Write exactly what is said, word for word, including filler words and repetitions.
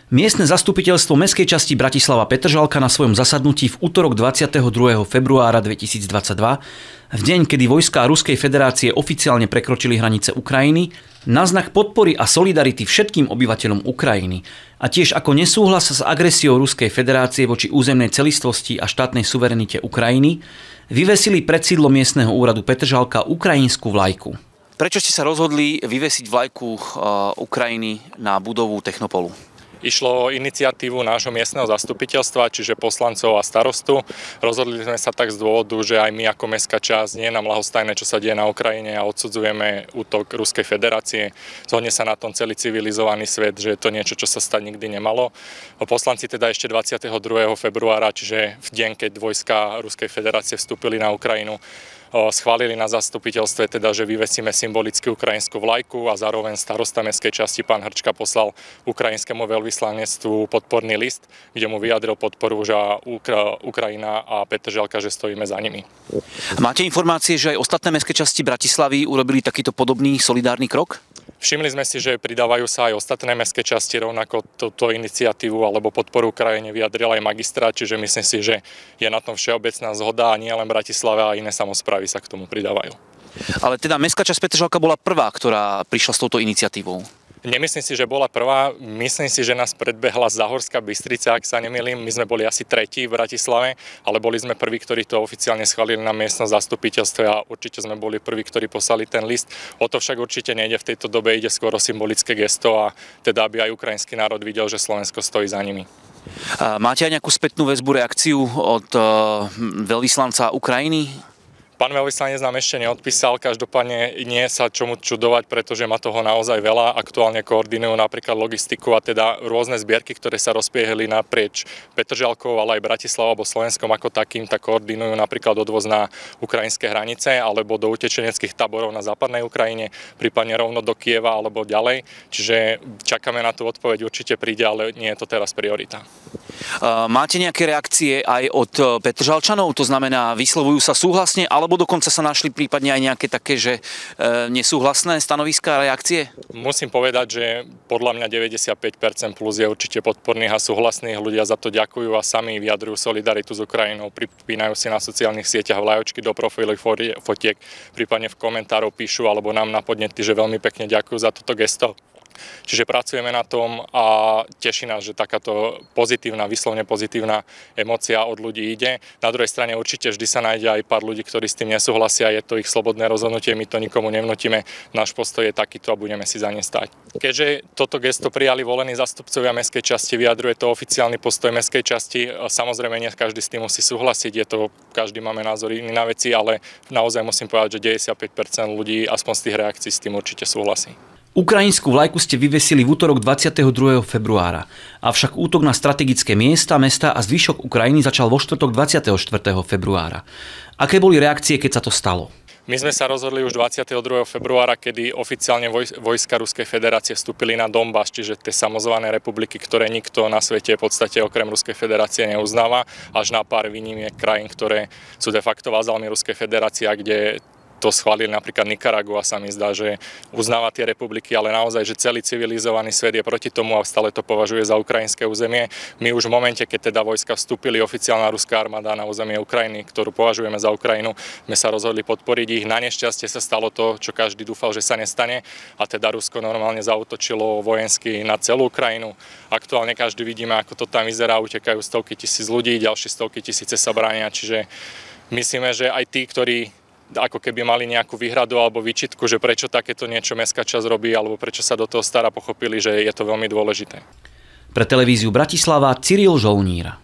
Miestne zastupiteľstvo mestskej časti Bratislava Petržalka na svojom zasadnutí v utorok dvadsiateho druhého februára dvetisícdvadsaťdva, v deň, kedy vojská Ruskej federácie oficiálne prekročili hranice Ukrajiny, na znak podpory a solidarity všetkým obyvateľom Ukrajiny a tiež ako nesúhlas s agresiou Ruskej federácie voči územnej celistvosti a štátnej suverenite Ukrajiny, vyvesili pred sídlom miestneho úradu Petržalka ukrajinskú vlajku. Prečo ste sa rozhodli vyvesiť vlajku Ukrajiny na budovu Technopolu? Išlo o iniciatívu nášho miestneho zastupiteľstva, čiže poslancov a starostu. Rozhodli sme sa tak z dôvodu, že aj my ako mestská časť nie je nám ľahostajné, čo sa deje na Ukrajine a odsudzujeme útok Ruskej federácie. Zhodne sa na tom celý civilizovaný svet, že je to niečo, čo sa stať nikdy nemalo. Poslanci teda ešte dvadsiateho druhého februára, čiže v deň, keď vojska Ruskej federácie vstúpili na Ukrajinu, schválili na zastupiteľstve, teda, že vyvesíme symbolicky ukrajinskú vlajku a zároveň starosta mestskej časti pán Hrčka poslal ukrajinskému veľvyslanectvu podporný list, kde mu vyjadril podporu, že Ukra- Ukrajina a Petržalka, že stojíme za nimi. Máte informácie, že aj ostatné mestské časti Bratislavy urobili takýto podobný solidárny krok? Všimli sme si, že pridávajú sa aj ostatné mestské časti, rovnako túto iniciatívu alebo podporu Ukrajine vyjadril aj magistrát, čiže myslím si, že je na tom všeobecná zhoda a nie len Bratislava a iné samosprávy sa k tomu pridávajú. Ale teda mestská časť Petržalka bola prvá, ktorá prišla s touto iniciatívou. Nemyslím si, že bola prvá, myslím si, že nás predbehla Záhorská Bystrica, ak sa nemýlim. My sme boli asi tretí v Bratislave, ale boli sme prví, ktorí to oficiálne schválili na miestnom zastupiteľstve a určite sme boli prví, ktorí poslali ten list. O to však určite nejde, v tejto dobe ide skôr o symbolické gesto a teda aby aj ukrajinský národ videl, že Slovensko stojí za nimi. Máte aj nejakú spätnú väzbu, reakciu od veľvyslanca Ukrajiny? Pán veľvyslanec nám ešte neodpísal, každopádne nie sa čomu čudovať, pretože má toho naozaj veľa. Aktuálne koordinujú napríklad logistiku a teda rôzne zbierky, ktoré sa rozpiehli naprieč Petržalkou, ale aj Bratislavou alebo Slovenskom ako takým, tak koordinujú napríklad odvoz na ukrajinské hranice alebo do utečeneckých táborov na západnej Ukrajine, prípadne rovno do Kieva alebo ďalej. Čiže čakáme na tú odpoveď, určite príde, ale nie je to teraz priorita. Máte nejaké reakcie aj od Petržalčanov? To znamená, vyslovujú sa súhlasne, alebo dokonca sa našli prípadne aj nejaké také, že e, nesúhlasné stanoviská a reakcie? Musím povedať, že podľa mňa deväťdesiatpäť percent plus je určite podporných a súhlasných. Ľudia za to ďakujú a sami vyjadrujú solidaritu s Ukrajinou, pripínajú si na sociálnych sieťach vlajočky do profilov fotiek, prípadne v komentárov píšu alebo nám na podnety, že veľmi pekne ďakujú za toto gesto. Čiže pracujeme na tom a teší nás, že takáto pozitívna, vyslovne pozitívna emócia od ľudí ide. Na druhej strane určite vždy sa nájde aj pár ľudí, ktorí s tým nesúhlasia, je to ich slobodné rozhodnutie, my to nikomu nevnutíme, náš postoj je takýto a budeme si za ne stáť. Keďže toto gesto prijali volení zástupcovia mestskej časti, vyjadruje to oficiálny postoj mestskej časti, samozrejme nie každý s tým musí súhlasiť, je to, každý máme názor iný na veci, ale naozaj musím povedať, že deväťdesiatpäť percent ľudí aspoň z tých reakcií s tým určite súhlasí. Ukrajinskú vlajku ste vyvesili v utorok dvadsiateho druhého februára, avšak útok na strategické miesta, mesta a zvyšok Ukrajiny začal vo štvrtok dvadsiateho štvrtého februára. Aké boli reakcie, keď sa to stalo? My sme sa rozhodli už dvadsiateho druhého februára, kedy oficiálne vojska Ruskej federácie vstúpili na Donbas, čiže tie samozvané republiky, ktoré nikto na svete v podstate okrem Ruskej federácie neuznáva, až na pár výnimiek krajín, ktoré sú de facto vazalmi Ruskej federácie, kde to schválili napríklad Nikaragua, sa mi zdá, že uznáva tie republiky, ale naozaj, že celý civilizovaný svet je proti tomu a stále to považuje za ukrajinské územie. My už v momente, keď teda vojska vstúpili, oficiálna ruská armáda na územie Ukrajiny, ktorú považujeme za Ukrajinu, sme sa rozhodli podporiť ich. Na nešťastie sa stalo to, čo každý dúfal, že sa nestane, a teda Rusko normálne zaútočilo vojensky na celú Ukrajinu. Aktuálne každý vidíme, ako to tam vyzerá, utekajú stovky tisíc ľudí, ďalšie stovky tisíce sa bránia, čiže myslíme, že aj tí, ktorí ako keby mali nejakú výhradu alebo výčitku, že prečo takéto niečo mestská časť robí alebo prečo sa do toho stará, pochopili, že je to veľmi dôležité. Pre televíziu Bratislava Cyril Žolnír.